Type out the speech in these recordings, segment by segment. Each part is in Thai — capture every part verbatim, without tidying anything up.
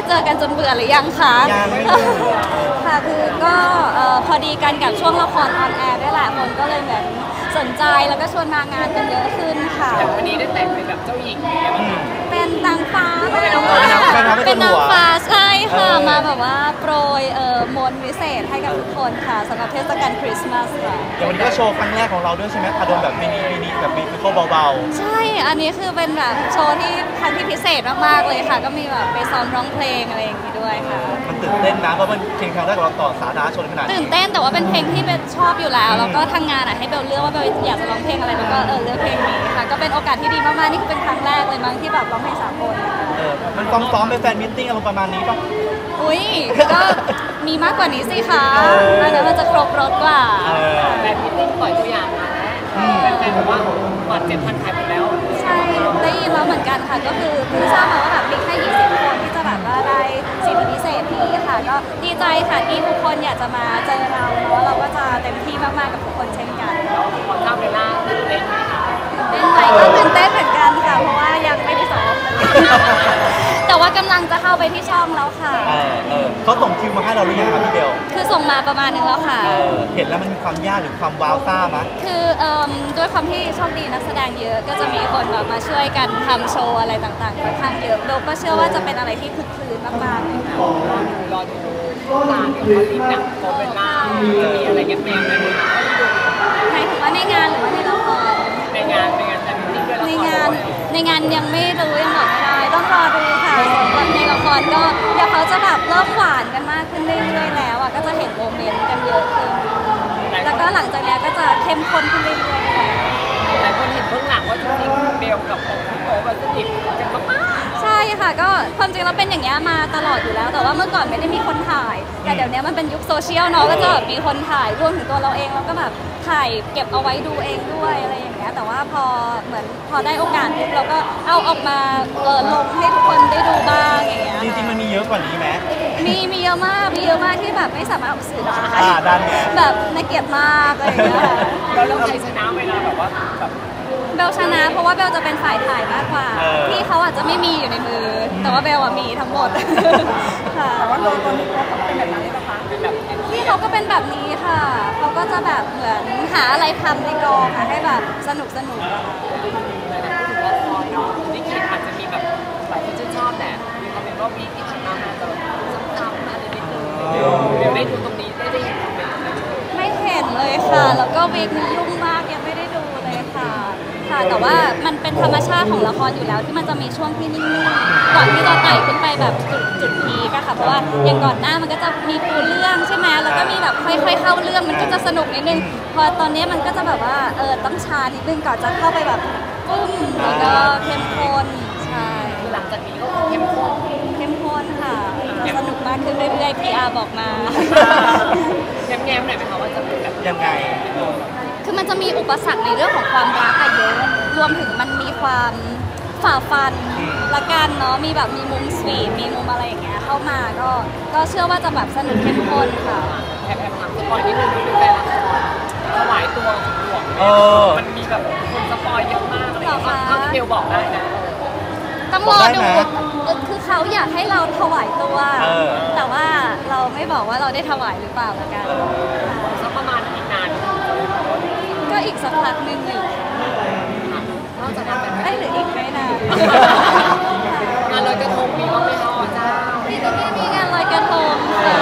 เจอกันจนเบื่อหรือยังคะยังไม่เบื่อค่ะคือก็พอดีกันกับช่วงละครออนแอร์ด้วยแหละคนก็เลยเหมือนสนใจแล้วก็ชวนมางานกันเยอะขึ้นค่ะแต่วันนี้ได้แต่งเป็นแบบเจ้าหญิงเป็นนางฟ้าเป็นนางฟ้าใช่ค่ะมาแบบว่าโปรยมนต์วิเศษให้กับทุกคนค่ะสำหรับเทศกาลคริสต์มาสค่ะเดี๋ยววันนี้ก็โชว์ครั้งแรกของเราด้วยใช่ไหมคะโดนแบบมินิมินิแบบมินิโคเบาๆใช่อันนี้คือเป็นแบบโชว์ที่ครั้งที่พิเศษมากๆเลยค่ะก็มีแบบไปซ้อมร้องเพลงอะไรอย่างนี้ด้วยค่ะมันตื่นเต้นนะเพราะมันเพลงครั้งแรกของเราต่อสาธารณชนขนาดตื่นเต้นแต่ว่าเป็นเพลงที่เบลชอบอยู่แล้วแล้วก็ทางงานอ่ะให้เบลเลือกว่าเบลอยากจะร้องเพลงอะไรแล้วก็เออเลือกเพลงนี้ค่ะก็เป็นโอกาสที่ดีมากๆนี่คือเป็นครั้งแรกเลยมั้งที่แบบร้องเพลงสากลเออมันซ้อมซ้อมเป็นแฟนมิทติ้งอารมณ์ประมาณนี้ป่ะอุ้ยก็มีมากกว่านี้สิคะอันนั้นมันจะครบรถกว่าแฟนมิทติ้งปล่อยตัวอย่างมาแล้วแฟนบอกว่าก่อนเจ็ดพันขายหมดแล้วใช่ได้ยินแล้วเหมือนกันค่ะก็คือเพิ่งทราบมาว่าแบบมีแค่ยี่สิบคนที่จะแบบว่าได้สิทธิพิเศษนี้ค่ะก็ดีใจค่ะที่ทุกคนอยากจะมาเจอเราเนาะเราก็จะเต็มที่มากๆกับทุกคนเช่นกันแล้วขอทราบเวลาตื่นเต้นไหมคะเป็นไหมก็ตื่นเต้นเหมือนกันค่ะเพราะว่ายังไม่ได้ซ้อมแต่ว่ากำลังจะเข้าไปที่ช่องแล้วค่ะเขาส่งคิวมาให้เราหรือยังครับพี่เบลคือส่งมาประมาณนึงแล้วค่ะเห็นแล้วมันมีความยากหรือความว้าวซ่าไหมคือด้วยความที่โชคดีนักแสดงเยอะก็จะมีคนแบบมาช่วยกันทำโชว์อะไรต่างๆค่อนข้างเยอะโดก็เชื่อว่าจะเป็นอะไรที่คึกคืนมากๆเลยค่ะรอดูงานกับเขาลินหนังโคเป็นหน้ามีอะไรกันแมวไหมหมายถึงว่าในงานหรือว่าในละครในงานในงานแต่มิทติ้งด้วยละครในงานในงานยังไม่รู้ยังบอกไม่ได้ต้องรอดูค่ะสำหรับในละครก็เดี๋ยวเขาจะแบบเริ่มหวานกันมากขึ้นเรื่อยๆแล้วอ่ะก็จะเห็นโมเมนต์กันเยอะขึ้นแล้วก็หลังจากนี้ก็จะเข้มข้นขึ้นเรื่อยๆแต่คนเห็นเบื้องหลังว่าจริงๆเบลกับผมพี่โป๊ปสนิทกันมากใช่ค่ะก็ความจริงเราเป็นอย่างนี้มาตลอดอยู่แล้วแต่ว่าเมื่อก่อนไม่ได้มีคนถ่ายแต่เดี๋ยวนี้มันเป็นยุคโซเชียลเนาะก็จะมีคนถ่ายรวมถึงตัวเราเองเราก็แบบถ่ายเก็บเอาไว้ดูเองด้วยอะไรอย่างเงี้ยแต่ว่าพอเหมือนพอได้โอกาสเราก็เอาออกมาเออลงให้ทุกคนได้ดูบ้างอย่างเงี้ยจริงๆมันมีเยอะกว่านี้ไหมมีมีเยอะมากมีเยอะมากที่แบบไม่สามารถออกสื่อได้แบบน่าเกลียดมากอะไรอย่างเงี้ยแล้วเราใครชนะเวลาแบบว่าแบบเบลชนะเพราะว่าเบลจะเป็นฝ่ายถ่ายมากกว่าพี่เขาอาจจะไม่มีอยู่ในมือแต่ว่าเบลมีทั้งหมดค่ะแต่ว่าตัวตนเขาเป็นแบบนี้นะคะเป็นแบบพี่เขาก็เป็นแบบนี้ค่ะเขาก็จะแบบเหมือนหาอะไรทำในกองให้แบบสนุกสนุกละครเนาะนี่คิดอาจจะมีแบบหลายคนชื่นชอบแต่มีคอมเมนต์ว่าวีคที่ผ่านมาจะซ้ำๆอะไรนิดนึงเดี๋ยวได้ดูตรงนี้ได้ได้เห็นคอมเมนต์ไม่เห็นเลยค่ะแล้วก็วีคนี้ยุ่งมากยังไม่ได้ดูเลยค่ะค่ะแต่ว่ามันเป็นธรรมชาติของละครอยู่แล้วที่มันจะมีช่วงที่นิ่งๆก่อนที่จะไต่ขึ้นไปแบบจุดจุดพีก็ค่ะเพราะว่าอย่างก่อนหน้ามันก็จะมีปูเรื่องใช่ไหมแล้วก็มีแบบค่อยๆเข้าเรื่องมันก็จะสนุกนิดนึงพอตอนนี้มันก็จะแบบว่าเออต้องช้านิดนึงก่อนจะเข้าไปแบบปุ้มแล้วก็เข้มข้นใช่หลังจากนี้ก็เข้มข้นเข้มข้นค่ะสนุกมากขึ้นเรื่อยๆ พี อาร์ บอกมาแง้มๆหน่อยไหมคะว่าจะเป็นแบบยังไงคือมันจะมีอุปสรรคในเรื่องของความรักเยอะรวมถึงมันมีความฝ่าฟันละกันเนาะมีแบบมีมุมสวีทมีมุมอะไรอย่างเงี้ยเข้ามาก็ก็เชื่อว่าจะแบบสนุกเข้มข้นค่ะแอบแอบถามสปอยนิดนึงดูแฟนละครถวายตัวถึงหลวงมันมีแบบคนสปอยเยอะมากเลยเท่าที่เบลบอกได้นะต้องรอดูคือเขาอยากให้เราถวายตัวแต่ว่าเราไม่บอกว่าเราได้ถวายหรือเปล่าละกันสักประมาณอีกนานก็อีกสักพักหนึ่งหนึ่งนอกจากนั้นเป็นไอ้หรืออีกไม่นานงานลอยกระทงมีบ้างไหมคะอ๋อจ้าที่จะไม่มีงานลอยกระทงค่ะ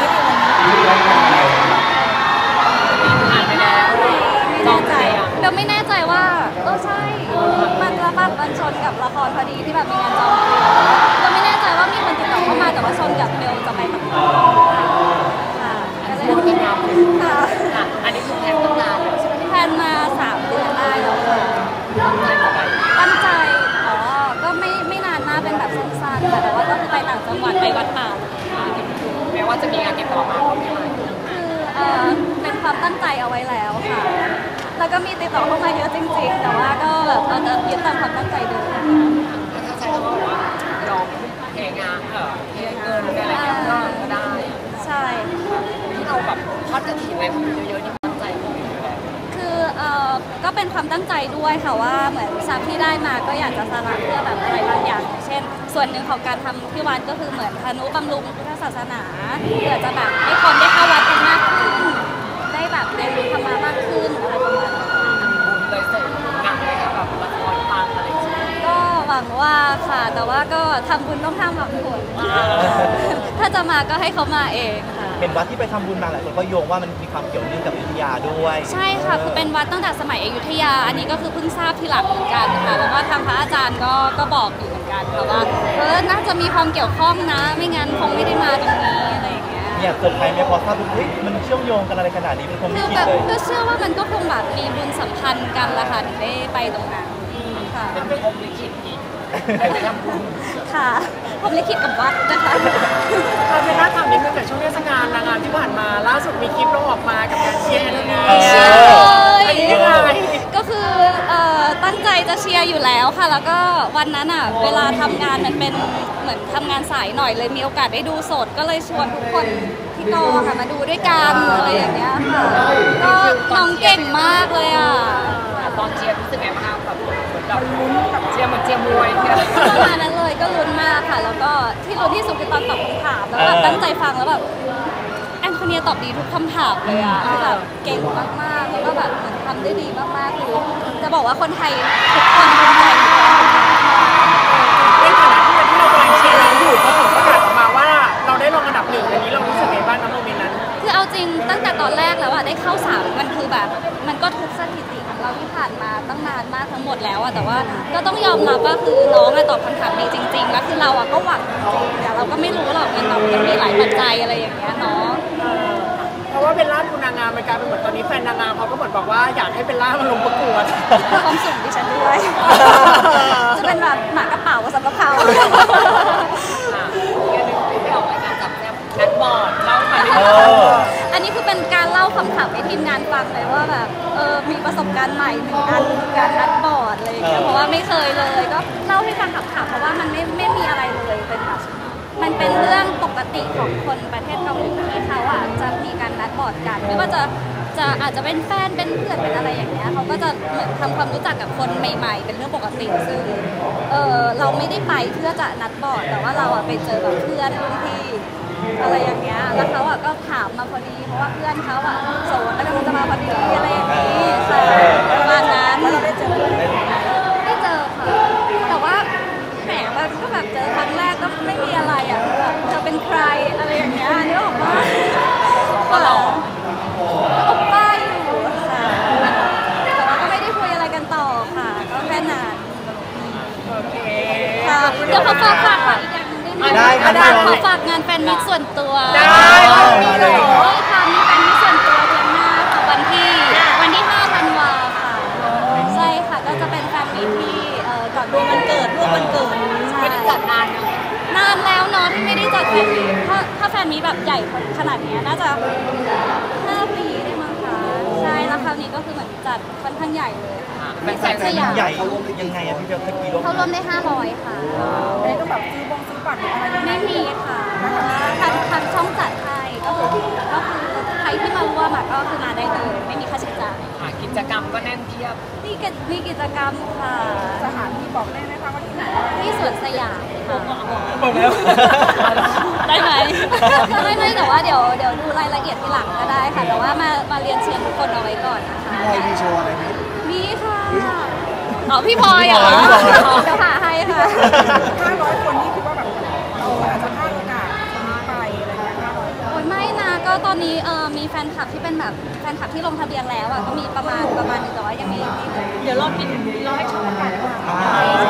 ผ่านไปแล้วไม่แน่ใจเบลไม่แน่ใจว่าเออใช่มันระบาดมันชนกับละครพอดีที่แบบมีงานจองเบลไม่แน่ใจว่ามีคนติดต่อเข้ามาแต่ว่าชนกับเบลจะไปทำงานค่ะก็เลยเป็นงานค่ะอันนี้คือแพลนตั้งนานแล้วใช่ไหมแพลนมาสามเดือนได้แล้วค่ะตั้งใจอ๋อก็ไม่ไม่นานมากเป็นแบบสั้นๆค่ะแต่ว่าก็คือไปต่างจังหวัดไปวัดป่าแม้ว่าจะมีงานติดต่อมาก็ไม่มาคือเออเป็นความตั้งใจเอาไว้แล้วค่ะแล้วก็มีติดต่อเข้ามาเยอะจริงๆแต่ว่าก็แบบเราจะยึดตามความตั้งใจเดิมถ้าใช้คำว่าว่ายอมเทงานเออเทเงินอะไรอย่างเงี้ยก็ได้ใช่ที่เราแบบทอดกระถิ่นอะไรพวกนี้เยอะๆนี่ตั้งใจคือเออก็ก็เป็นความตั้งใจด้วยค่ะว่าเหมือนทรัพย์ที่ได้มาก็อยากจะสละเพื่อแบบอะไรบางอย่างเช่น ส่วนหนึ่งของการทำที่วัดก็คือเหมือนทนุบำรุงพุทธศาสนาเพื่อจะแบบให้คนได้เข้าวัดกันมากขึ้นได้แบบเรียนรู้ธรรมะมากขึ้นอะไรประมาณนั้นเลยส่งงานเลยค่ะแบบละครปังอะไรอย่างเงี้ยก็หวังว่าค่ะแต่ว่าก็ทำบุญต้องห้ามหวังผลถ้าจะมาก็ให้เขามาเองค่ะเป็นวัดที่ไปทำบุญมาหลายคนก็โยงว่ามันมีความเกี่ยวเนื่องกับอยุธยาด้วยใช่ค่ะคือเป็นวัดตั้งแต่สมัยอยุธยาอันนี้ก็คือเพิ่งทราบทีหลังเหมือนกันค่ะแล้วก็ทางพระอาจารย์ก็ก็บอกอยู่เหมือนกันค่ะว่าเออน่าจะมีความเกี่ยวข้องนะไม่งั้นคงไม่ได้มาตรงนี้อะไรอย่างเงี้ยเนี่ยเกิดใครไม่พอทราบว่าเฮ้ยมันเชื่อมโยงกันอะไรขนาดนี้มันคงไม่คิดเลยก็เชื่อว่ามันก็คงแบบมีบุญสัมพันธ์กันละค่ะถึงได้ไปตรงนั้นค่ะเป็นพรหมลิขิตอีกไปทำบุญค่ะพรหมลิขิตกับวัดนะคะเราเป็นนักทำนิดนึงแต่ช่วงเทศกาลนางงามที่ผ่านมาล่าสุดมีคลิปลงออกมากับการเชียร์นะเชียร์เลยก็คือตั้งใจจะเชียร์อยู่แล้วค่ะแล้วก็วันนั้นอ่ะเวลาทำงานมันเป็นเหมือนทำงานสายหน่อยเลยมีโอกาสได้ดูสดก็เลยชวนทุกคนที่กองค่ะมาดูด้วยกันอะไรอย่างเงี้ยค่ะก็น้องเก่งมากเลยอ่ะตอนเชียร์รู้สึกไงบ้างแบบแบบลุ้นแบบเชียร์เหมือนเชียร์มวยเนี่ยประมาณนั้นเลยก็ลุ้นมากค่ะแล้วก็ที่ลุ้นที่สุดคือตอนตอบคำถามแล้วแบบตั้งใจฟังแล้วแบบแอนโทเนียตอบดีทุกคำถามเลยอ่ะคือแบบเก่งมากๆแล้วก็แบบเหมือนทำได้ดีมากๆคือจะบอกว่าคนไทยทุกคนภูมิใจในฐานะที่เรากำลังเชียร์น้องอยู่เขาผลประกาศออกมาว่าเราได้รองอันดับหนึ่งอันนี้เรารู้สึกไงบ้างนะโมเมนต์นั้นคือเอาจริงตั้งแต่ตอนแรกแล้วอ่ะได้เข้าสามมันคือแบบมันก็ทุกสถิติของเราที่ผ่านมาตั้งนานมากทั้งหมดแล้วอ่ะแต่ว่าก็ต้องยอมรับว่าคือน้องตอบคำถามดีจริงๆแล้วคือเราอ่ะก็หวังจริงแต่เราก็ไม่รู้หรอกมันแบบมันมีหลายปัจจัยอะไรอย่างเงี้ยเนาะเพราะว่าเบลล่าดูนางงามมันกลายเป็นเหมือนตอนนี้แฟนนางงามเขาก็เหมือนบอกว่าอยากให้เบลล่ามาลงประกวดความสุขดิฉันด้วยจะเป็นแบบหมากระเป๋าสำหรับเขาแกนึกไม่ออกรายการจับแซ่บนัดบอร์ดเล่ามาดิอันนี้คือเป็นการเล่าคำถามให้ทีมงานฟังเลยว่าแบบเออมีประสบการณ์ใหม่หนึ่งอันการนัดบอร์ดอะไรอย่างเงี้ยเพราะว่าไม่เคยเลยก็เล่าให้ฟังขำๆเพราะว่ามันไม่ไม่มีอะไรเลยเป็นแบบมันเป็นเรื่องปกติของคนประเทศเกาหลีที่เขาอ่ะจะมีการนัดบอร์ดกันไม่ว่าจะจะอาจจะเป็นแฟนเป็นเพื่อนเป็นอะไรอย่างเงี้ยเขาก็จะเหมือนทำความรู้จักกับคนใหม่ๆเป็นเรื่องปกติซึ่งเออเราไม่ได้ไปเพื่อจะนัดบอร์ดแต่ว่าเราอ่ะไปเจอแบบเพื่อนรุ่นพี่อะไรอย่างเงี้ยแล้วเขาอ่ะก็ถามมาพอดีเพราะว่าเพื่อนเขาอ่ะโสดแล้วก็มันจะมาพอดีอะไรอย่างนี้ใช่ประมาณนั้นเราได้เจอได้เจอค่ะแต่ว่าแหมมันก็แบบเจอครั้งแรกก็ไม่มีอะไรอ่ะแบบเธอเป็นใครอะไรอย่างเงี้ยนึกออกปะก็หล่ออบป้ายอยู่ค่ะแต่ว่าก็ไม่ได้คุยอะไรกันต่อค่ะก็แค่นั้นโอเคค่ะเดี๋ยวขอฝากฝากอีกอย่างนึงได้ค่ะได้ขอฝากงานแฟนมิตส่วนตัวได้มีเลยค่ะมีแฟนมิตส่วนตัวเดือนหน้าค่ะวันที่วันที่ห้าธันวาค่ะใช่ค่ะก็จะเป็นแฟนมิตที่ก่อนร่วมวันเกิดร่วมวันเกิดไม่ได้จัดนานนานแล้วเนาะที่ไม่ได้จัดแฟนมิตถ้าถ้าแฟนมิตแบบใหญ่ขนาดนี้น่าจะห้าปีได้มั้งคะใช่แล้วคราวนี้ก็คือเหมือนจัดค่อนข้างใหญ่เลยเป็นแฟนใหญ่เขาร่วมยังไงอะพี่เบลกี่ร่วมเขาร่วมได้ห้าร้อยค่ะได้ต้องแบบซื้อบงซื้อบัตรอะไรไม่มีค่ะทางทางช่องจัดให้ก็คือก็คือใครที่มาร่วมก็คือมาได้เลยไม่มีค่าใช้จ่ายกิจกรรมก็แน่นเทียบมีกิจมีกิจกรรมค่ะสถานที่บอกได้ไหมคะว่าที่ไหนที่สวนสยามค่ะบอกแล้วได้ไหมไม่ไม่แต่ว่าเดี๋ยวเดี๋ยวดูรายละเอียดทีหลังก็ได้ค่ะแต่ว่ามามาเรียนเชิญทุกคนเอาไว้ก่อนนะคะพี่พลอยมีโชว์อะไรไหมมีค่ะอ๋อพี่พลอยเหรอเดี๋ยวหาให้ค่ะห้าร้อยคนนี่คือว่าแบบเราอาจจะพลาดโอกาสไปอะไรอย่างเงี้ยห้าร้อยโอ้ยไม่นะก็ตอนนี้เออมีแฟนคลับที่เป็นแบบแฟนคลับที่ลงทะเบียนแล้วอ่ะก็มีประมาณประมาณนึงแต่ว่ายังมีเดี๋ยวรอกินรอให้ชมกันก่อนใช่